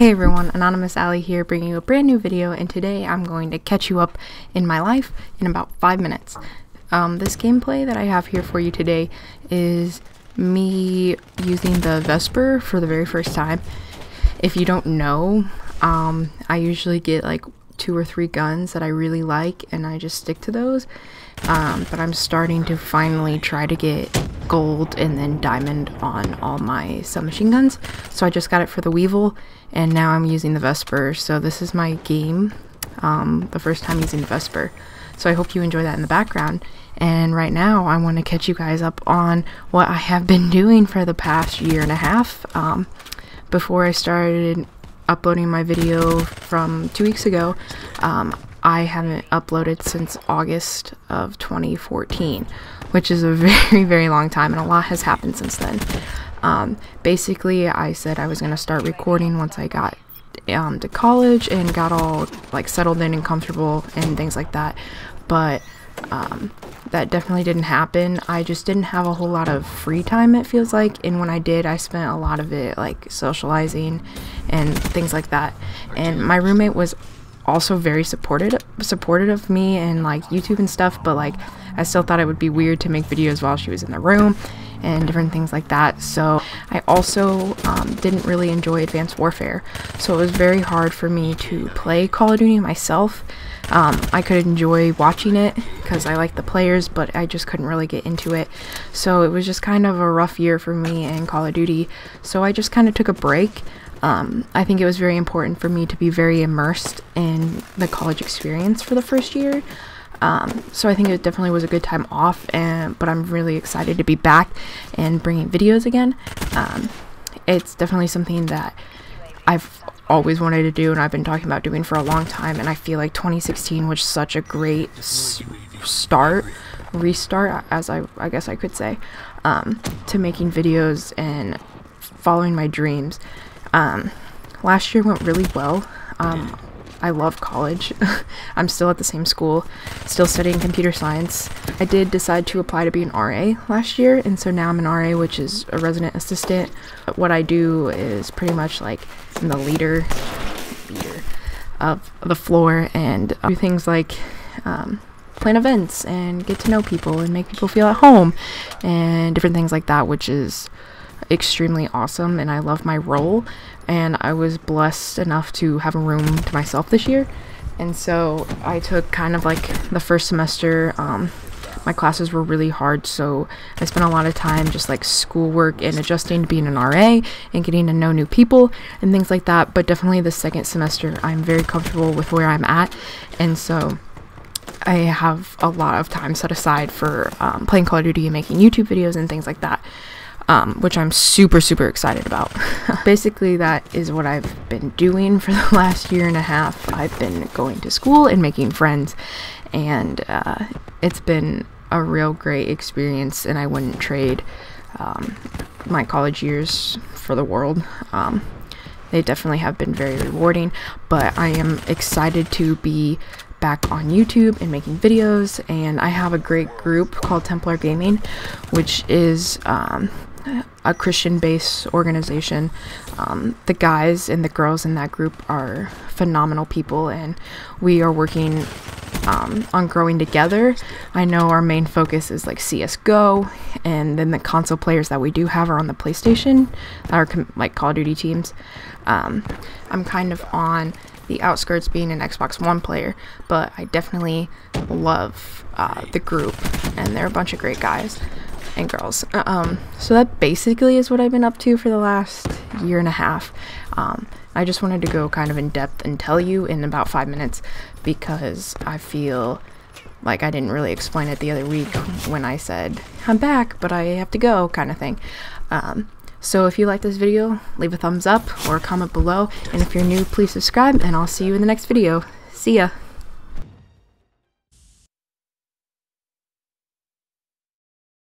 Hey everyone, Anonymous Allie here, bringing you a brand new video, and today I'm going to catch you up in my life in about 5 minutes. This gameplay that I have here for you today is me using the Vesper for the very first time. If you don't know, I usually get like 2 or 3 guns that I really like and I just stick to those, but I'm starting to finally try to get gold and then diamond on all my submachine guns. So I just got it for the Weevil and now I'm using the Vesper. So this is my game, the first time using the Vesper. So I hope you enjoy that in the background. And right now I want to catch you guys up on what I have been doing for the past year and a half. Before I started uploading my video from 2 weeks ago, I haven't uploaded since August of 2014, which is a very, very long time, and a lot has happened since then. Basically, I said I was going to start recording once I got to college and got all like settled in and comfortable and things like that, but that definitely didn't happen. I just didn't have a whole lot of free time, it feels like, and when I did, I spent a lot of it like socializing and things like that. And my roommate was also very supportive of me and like YouTube and stuff, but like I still thought it would be weird to make videos while she was in the room and different things like that. So I also didn't really enjoy Advanced Warfare, so it was very hard for me to play Call of Duty myself. I could enjoy watching it because I like the players, but I just couldn't really get into it. So it was just kind of a rough year for me in Call of Duty, so I just kind of took a break. I think it was very important for me to be very immersed in the college experience for the first year. So I think it definitely was a good time off, but I'm really excited to be back and bringing videos again. It's definitely something that I've always wanted to do and I've been talking about doing for a long time, and I feel like 2016 was such a great restart, as I guess I could say, to making videos and following my dreams. Last year went really well. I love college. I'm still at the same school, still studying computer science. I did decide to apply to be an RA last year, and so now I'm an RA, which is a resident assistant. What I do is pretty much like I'm the leader of the floor and do things like plan events and get to know people and make people feel at home and different things like that, which is extremely awesome, and I love my role. And I was blessed enough to have a room to myself this year, and so I took kind of like the first semester, my classes were really hard, so I spent a lot of time just like schoolwork and adjusting to being an RA and getting to know new people and things like that. But definitely the second semester I'm very comfortable with where I'm at, and so I have a lot of time set aside for playing Call of Duty and making YouTube videos and things like that, which I'm super excited about. Basically, that is what I've been doing for the last year and a half. I've been going to school and making friends, and it's been a real great experience, and I wouldn't trade my college years for the world. They definitely have been very rewarding, but I am excited to be back on YouTube and making videos, and I have a great group called Templar Gaming, which is a Christian-based organization. The guys and the girls in that group are phenomenal people, and we are working on growing together. I know our main focus is like CSGO, and then the console players that we do have are on the PlayStation, that are like Call of Duty teams. I'm kind of on the outskirts being an Xbox One player, but I definitely love the group, and they're a bunch of great guys and girls. So that basically is what I've been up to for the last year and a half. I just wanted to go kind of in depth and tell you in about 5 minutes, because I feel like I didn't really explain it the other week when I said I'm back but I have to go kind of thing. So if you like this video, leave a thumbs up or a comment below, and if you're new, please subscribe, and I'll see you in the next video. See ya!